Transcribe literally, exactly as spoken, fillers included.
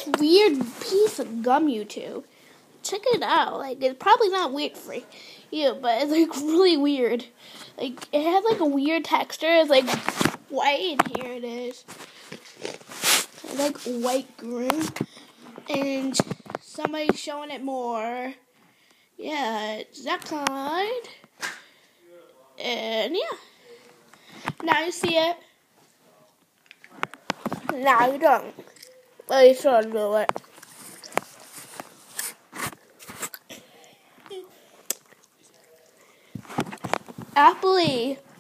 this weird piece of gum, you two. Check it out. Like, it's probably not weird for you, but it's, like, really weird. Like, it has, like, a weird texture. It's, like, white, and here it is. It's, like, white green. And somebody's showing it more. Yeah, it's that kind. And, yeah. Now you see it. Now you don't. Let me try to do it. Apple